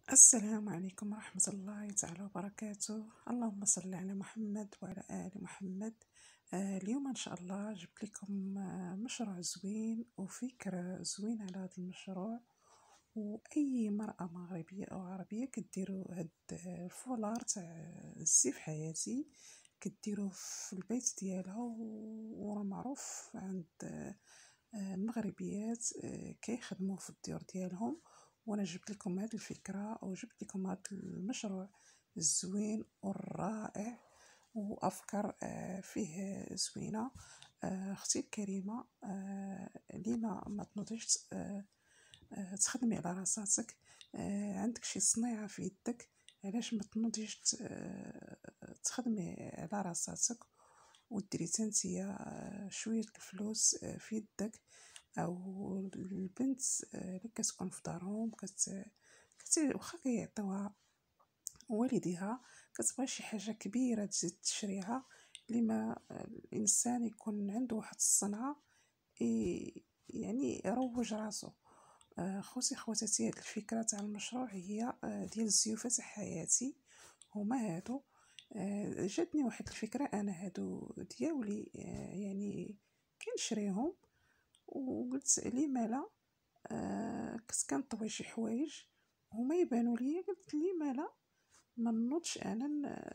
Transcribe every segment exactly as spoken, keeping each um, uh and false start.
السلام عليكم ورحمة الله تعالى وبركاته. اللهم صل على محمد وعلى آل محمد. آه اليوم إن شاء الله جبت لكم آه مشروع زوين وفكرة زوينة على هذا المشروع. وأي مرأة مغربية أو عربية كديروا هاد آه، الفولار تاع الزيف حياتي، كديروه في البيت ديالها، وراه معروف عند آه، آه، المغربيات آه، كيخدموا في الديور ديالهم. وانا جبت لكم هذه الفكره او جبت لكم هذا المشروع الزوين والرائع، وافكار آه، فيه زوينه. آه، اختي الكريمه، آه، لما ما تنوضيش آه، آه، تخدمي على راساتك؟ آه، عندك شي صنيعه في يدك، علاش ما تنوضيش ت- آه، تخدمي على راساتك وديري تنتيا آه، شويه الفلوس آه، في يدك؟ او البنت آه، اللي كتكون في دارهم كت كت واخا كيعطيوها والديها، كتبغي شي حاجه كبيره تزيد تشريها. لما الانسان يكون عنده واحد الصنعه ي- يعني يروج راسو. آه، خوتي خواتاتي، هاد الفكره تاع المشروع هي آه، ديال الزيوفه تاع حياتي. هما هادو. آه، جاتني واحد الفكره، انا هادو دياولي آه، يعني كنشريهم، وقلت لما لا. آه كنت كنطوي شي حوايج هما يبانوا ليا، قلت لما لا ما نوضش انا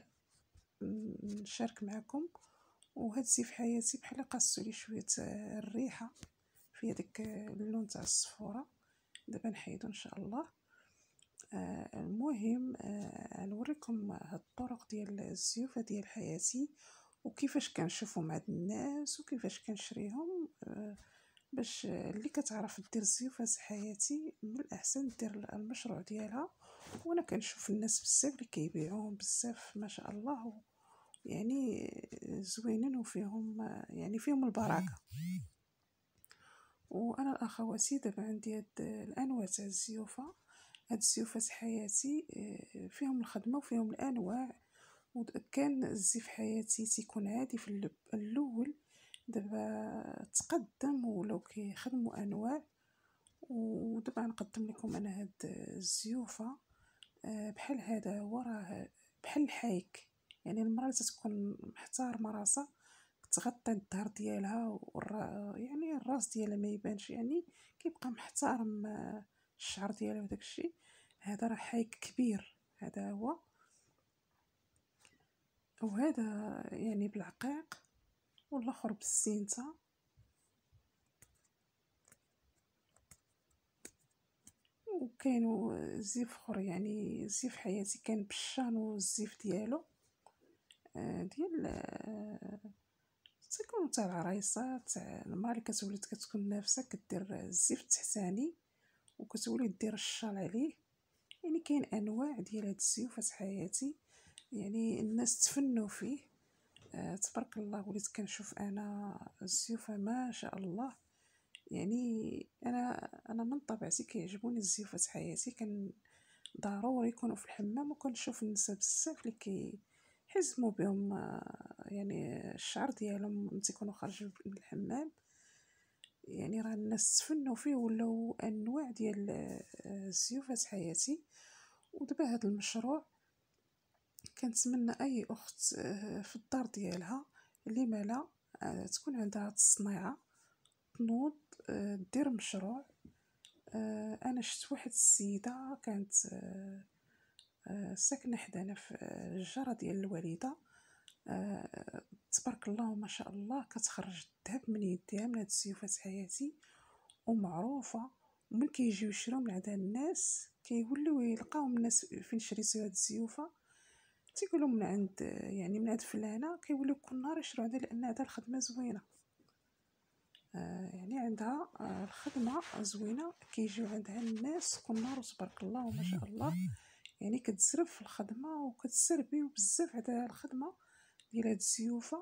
ن- نشارك معكم. وهزي في حياتي بحال قاسوا لي شويه آه، الريحه في هذاك اللون تاع الصفوره. دابا نحيدو ان شاء الله. آه المهم آه نوريكم هاد الطرق ديال الزيوفه ديال حياتي، وكيفاش كنشوفهم عند الناس وكيفاش كنشريهم. آه باش اللي كتعرف دير الزيوفه حياتي من الاحسن دير المشروع ديالها. وانا كنشوف الناس بزاف اللي كيبيعوهم بزاف ما شاء الله، يعني زوينين وفيهم يعني فيهم البركه. وانا الاخواتي دابا عندي هاد الانواع تاع الزيوفه. هاد الزيوفه حياتي آه، فيهم الخدمه وفيهم الانواع. وكان الزيف حياتي تيكون عادي في اللب الاول، دابا تقدم ولاو كيخدموا انواع. ودابا نقدم لكم انا هاد الزيوفه. آه، بحال هذا هو، راه بحال الحايك. يعني المراه اللي تكون محتارمه راسها تغطي الظهر ديالها والرا يعني الراس ديالها ما يبانش، يعني كيبقى محترم آه، الشعر ديالها وداك الشيء. هذا راه حايك كبير، هذا هو. وهذا يعني بالعقيق، والاخر بالسينتا. وكاينو زيف اخر، يعني زيف حياتي كان بالشان والزيف ديالو آه، ديال آه، تيكون تاع العرايسات، تاع المرا اللي كتولد كتكون نافسه كدير الزيف التحتاني وكتولي دير الشال عليه. يعني كاين انواع ديال هاد الزيوفات حياتي، يعني الناس تفنوا فيه. آه تبارك الله، وليت كنشوف انا الزيوفه ما شاء الله. يعني انا انا من طبيعتي كيعجبوني الزيوفات حياتي، كان ضروري يكونوا في الحمام. وكنشوف النساء بزاف اللي كي حزموا بهم آه، يعني الشعر ديالهم ملي تيكونوا خارجين من الحمام. يعني راه الناس تفنوا فيه، ولاو انواع ديال آه، الزيوفات حياتي. ودابا هذا المشروع كنتمنى اي اخت آه، في الدار ديالها اللي مالا آه، تكون عندها هاد الصنيعه، تنوض آه، دير مشروع. آه، انا شفت واحد السيده كانت آه، آه، ساكنه حدانا في آه، الجاره ديال الوالده. آه، تبارك الله ما شاء الله، كتخرج الذهب من يديها من هاد الزيوفات حياتي، ومعروفه. ومن كيجيو يشريو من عندها الناس كيوليو يلقاهم الناس فين شريتي هاد الزيوفه، تيقولوا من عند يعني من عند فلانه، كيوليو كل نهار يشريو عندها لان عندها الخدمه زوينه. آه يعني عندها آه الخدمه زوينه، كيجيو عندها الناس كل نهار وتبارك الله ما شاء الله. يعني كتزرب في الخدمه وكتسربي بزاف على الخدمه ديال هاد الزيوفه.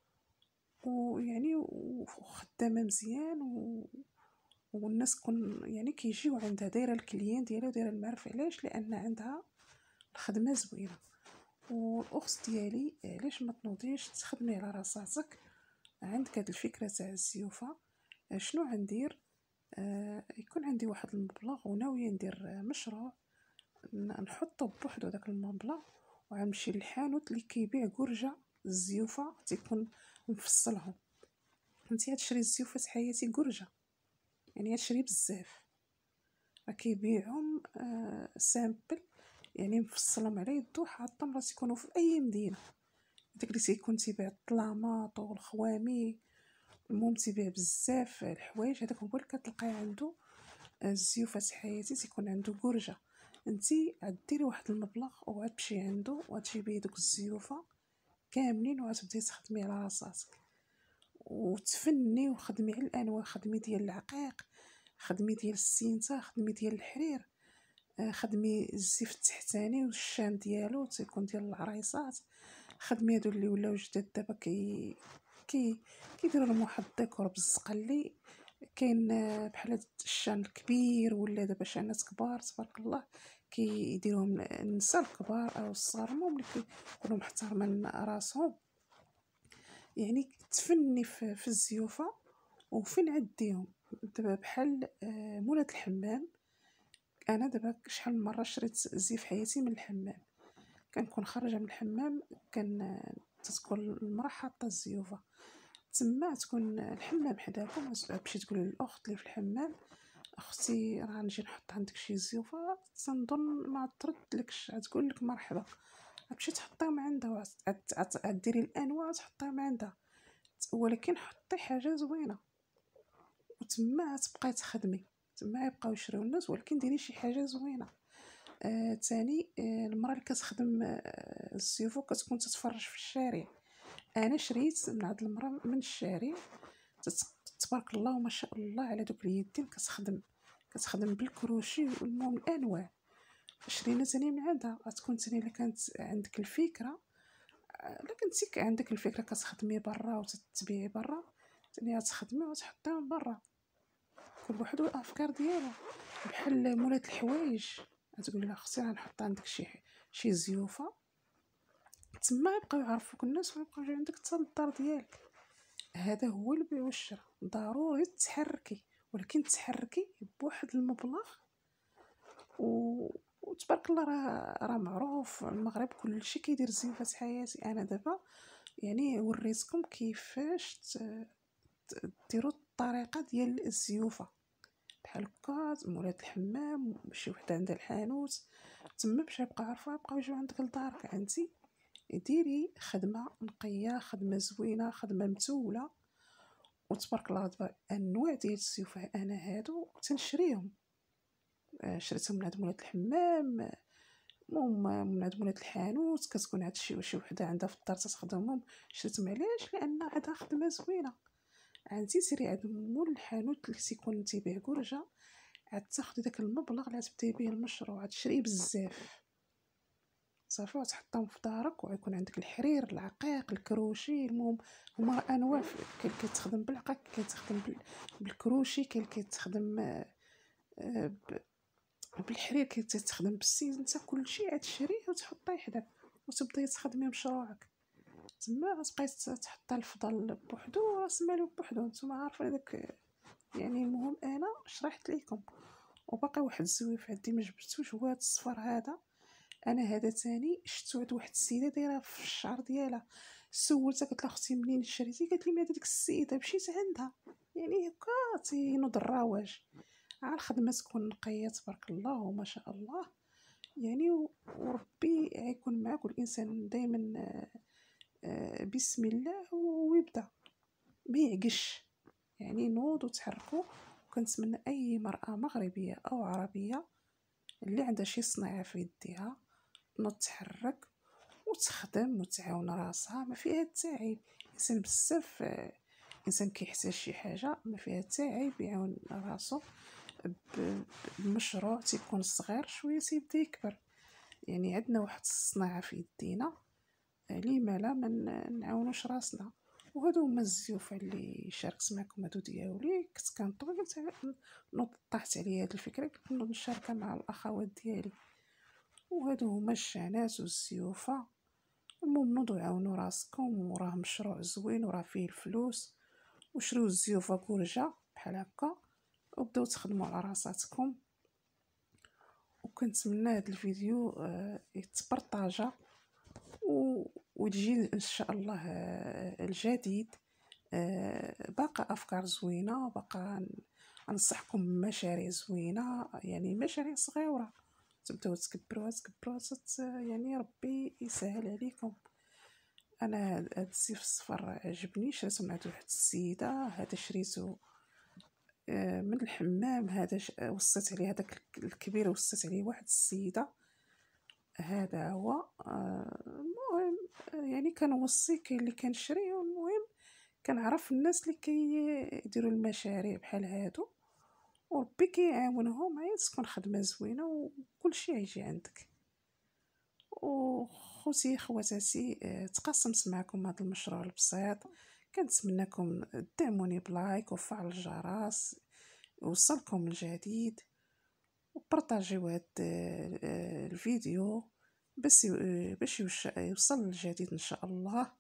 ويعني وخدامه مزيان و... والناس كون يعني كيجيو عندها دايره الكليان ديالها ودايره المعرفه. علاش؟ لان عندها الخدمه زوينه. والاخت ديالي، علاش ما تنوضيش تخدمي على راساتك؟ عندك هاد الفكره تاع الزيوفه. آه، شنو غندير؟ آه يكون عندي واحد المبلغ وناويه ندير آه، مشروع. نحطو بوحدو داك المبلغ وغنمشي للحانوت اللي كيبيع كرجه الزيوفه تيكون مفصلهم. انتي غتشري الزيوفه حياتي كرجه، يعني غتشري بزاف، راه كيبيعهم آه سامبل، يعني مفصلهم على يدو، حاطهم راه تيكونوا في اي مدينه. داك اللي تيكون تيبيع الطلاماط والخوامي، المهم تيبيع بزاف الحوايج، هذاك هو اللي كتلقاي عنده الزيوفه حياتي تيكون عنده كرجه. انتي غديري واحد المبلغ وغتمشي عنده وغتجيبي دوك الزيوفه كاملين وغتبداي تخدمي على راساتك وتفني وخدمي على الانواع، خدمي ديال العقيق، خدمي ديال السينتا، خدمي ديال الحرير، خدمي الزيف التحتاني والشان ديالو تيكون ديال العريصات، خدمي هادو اللي ولاو جداد دابا كي كي كيديروا لهم واحد الديكور بالزقلي، كاين بحال هاد الشان الكبير ولا دابا شانات كبار تبارك الله كيديروهم النساء الكبار او الصغار، المهم اللي كيكونوا محترمين راسهم. يعني تفني في, في الزيوفه وفين عديهم. دابا بحال مولات الحمام، انا دابا شحال من مره شريت زيف حياتي من الحمام، كنكون خارجه من الحمام كان تتكون المراه حاطه الزيوفه تما، تكون الحمام حداكم، تمشي تقول للاخت اللي في الحمام اختي راه نجي نحط عندك شي زيوفه، تنظن ما تردلكش، تقول لك مرحبا، تمشي تحطيهم عندها وتديري الانواع وتحطيهم عندها، ولكن حطي حاجه زوينه وتما تبقاي تخدمي، تما يبقاو يشريو الناس، ولكن ديري شي حاجه زوينه. آه، تاني آه، المراه اللي كتخدم آه، الزيوفه كتكون تتفرج في الشارع. انا شريت من هاد المراه من الشارع، تبارك الله وما شاء الله على دوك اليدين، كتخدم كتخدم بالكروشي والمهم الانواع. شرينا تاني من عندها، غتكون تاني الا كانت عندك الفكره، الا كنتي عندك الفكره كتخدمي برا وتتبيعي برا، تاني غتخدمي وتحطيهم برا، كل واحد والافكار ديالو. بحال مولات الحوايج تقول لها اختي غنحط عندك شي شي زيوفه، تما يبقاو يعرفوك الناس ويبقاو يجيو عندك حتى للدار ديالك. هذا هو البيع والشراء، ضروري تحركي، ولكن تحركي بواحد المبلغ و... وتبارك الله راه راه معروف المغرب كلشي كيدير زيوفه حياتي. انا دابا يعني وريتكم كيفاش ديروا الطريقه ديال الزيوفه، بحال هكا مولات الحمام شي وحده عندها الحانوت تما باش يبقى عارفه يبقاو يجيو عندك لدارك. انتي ديري خدمه نقيه، خدمه زوينه، خدمه متوله، وتبارك الله دابا انواع ديال الزيوفه انا هادو تنشريهم، شريتهم من عند مولات الحمام، المهم من عند مولات الحانوت، كتكون عاد شي شي وحده عندها في الدار تخدمهم، شريتهم علاش؟ لان عندها خدمه زوينه. عندي سيري عند مول الحانوت اللي تيكون تيبيع كرجه، عاد تاخدي داك المبلغ اللي تبداي به المشروع، تشري بزاف صافي وتحطهم في دارك، ويكون عندك الحرير، العقيق، الكروشي، المهم هما انواع، كاين كيتخدم بالعقيق، كيتخدم بالكروشي، كاين كيتخدم بالحرير، كيتخدم بالسينتا، كلشي غتشريه وتحطيه حداك وتبداي تخدمي مشروعك. تما غتبقاي تحطي الفضل بوحدو وراس مالو بوحدو، نتوما عارفين داك. يعني المهم انا شرحت لكم، وباقي واحد الزويف عندي ما جبتوش، هو هذا الصفر هذا. انا هذا تاني شفتو عند واحد السيده دايره في الشعر ديالها، سولتها قلت لها اختي منين شريتي؟ قالت لي هذيك السيده مشيت عندها. يعني هكا تينوض الرواج، على الخدمه تكون نقيه تبارك الله وما شاء الله. يعني وربي يكون معك، والانسان دائما بسم الله ويبدا ما يعقش. يعني نوضوا تحركوا، وكنتمنى اي مرأة مغربية او عربية اللي عندها شي صناعة في يديها تنوض تحرك وتخدم وتعاون راسها، ما فيها التعب. انسان بزاف انسان كيحتاج شي حاجه، ما فيها التعب يعاون راسو بمشروع تيكون صغير شويه تيبدا يكبر. يعني عندنا واحد الصناعه في يدينا، لما لا من نعاونوش راسنا. وهادو هما الزيوفه اللي شاركت معكم هادو ديالي، كنت كنطوي قلت نوض طاحت عليا هاد الفكره، كنت نوض نشاركها مع الاخوات ديالي. وهادو هما الشعنات والزيوفه. المهم نوضوا عاونوا راسكم، وراه مشروع زوين وراه فيه الفلوس، وشريو الزيوفه كورجه بحال هكا وبداو تخدموا على راساتكم. وكنتمنى هذا الفيديو آه، يتبرطاجا وتجي ان شاء الله آه، الجديد آه، باقا افكار زوينه، باقا انصحكم بمشاريع زوينه، يعني مشاريع صغيره تبداو تكبروها تكبروها تت يعني ربي يسهل عليكم. انا هاد الزيف الصفر عجبني، شريته من عند واحد السيده، هذا شريته آه، من الحمام، هذا وصيت عليه، هذاك الكبير وصيت عليه واحد السيده، هذا هو. المهم يعني كنوصي، كاين اللي كنشري، والمهم كنعرف الناس اللي كيديروا المشاريع بحال هادو، وربي كيعاونهم، عاد تكون خدمه زوينه وكلشي يجي عندك. وخوتي خواتاتي تقاسمت معكم هذا المشروع البسيط، كنتمنىكم تدعموني بلايك وفعل الجرس يوصلكم الجديد، وبارطاجيو هذا الفيديو باش باش يوصل الجديد ان شاء الله،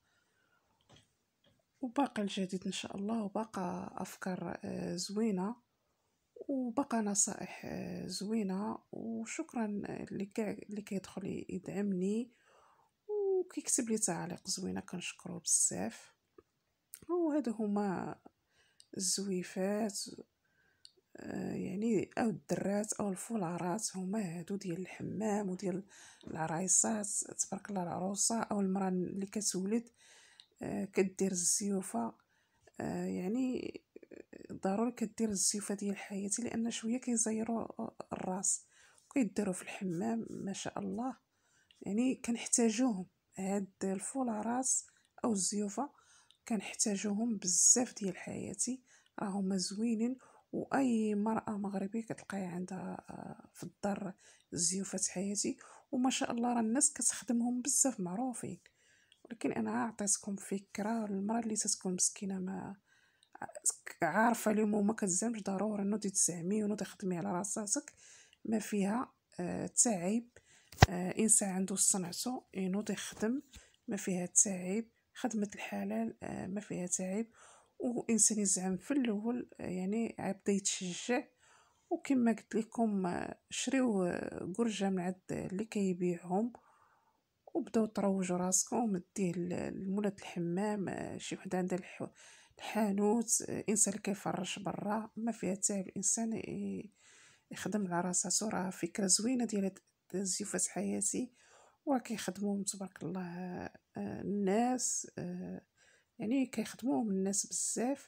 وباقي الجديد ان شاء الله، وباقى افكار زوينه، وبقى نصائح زوينه. وشكرا اللي كاع اللي كيدخل يدعمني وكيكتب لي تعاليق زوينه، كنشكرو بزاف. وهادو هما الزويفات آه يعني او الدرات او الفولارات، هما هادو ديال الحمام وديال العرايسات، تبارك الله العروسه او المراه اللي كتولد آه كدير الزيوفه. آه يعني ضروري كدير الزيوفه ديال حياتي، لان شويه كيزيروا الراس وكيديروا في الحمام ما شاء الله، يعني كنحتاجوهم هاد الفولارات او الزيوفه، كنحتاجوهم بزاف ديال حياتي، راهما زوينين. واي مرأة مغربية كتلقاي عندها في الدار زيوفة حياتي، وما شاء الله راه الناس كتخدمهم بزاف، معروفين. ولكن انا عطيتكم فكرة، المرأة اللي تتكون مسكينة ما عارفه اليوم وما كتزعمش، ضروري نوضي تزعمي ونوضي خدمي على راسك، ما فيها آه تعب. آه انسان عنده صنعته ينوض يخدم، ما فيها تعب، خدمه الحلال آه ما فيها تعب. وانسان يزعم في الاول آه يعني عبدا يتشجع. وكما قلت لكم آه شريو آه قرجه من عند اللي كيبيعهم، وبداو تروجوا راسكم، ديه لمولات الحمام، آه شي وحده عندها الحانوت، انسان اللي كيفرش برا، ما فيها تعب الانسان يخدم على راساتو. راه فكره زوينه ديال زيوفة حياتي، وراه كيخدموهم تبارك الله الناس، يعني كيخدموهم الناس بزاف.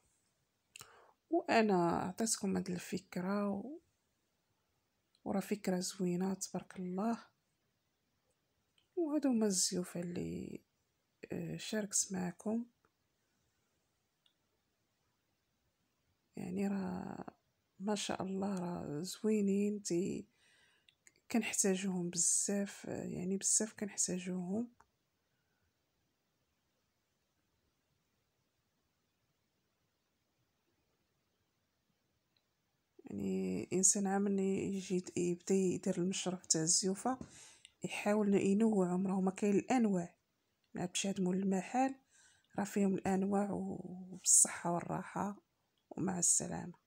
وانا عطيتكم هاد الفكره و... وراه فكره زوينه تبارك الله. وهادو هما الزيوفه اللي شاركت معكم، يعني راه ما شاء الله راه زوينين، تي كنحتاجوهم بزاف، يعني بزاف كنحتاجوهم. يعني انسان عامل يجي يبدا يدير المشروع تاع الزيوفه، يحاول ينوع عمره، ما كاين الانواع، ما باش هادمو المحل راه فيهم الانواع، وبالصحه والراحه، ومع السلامه.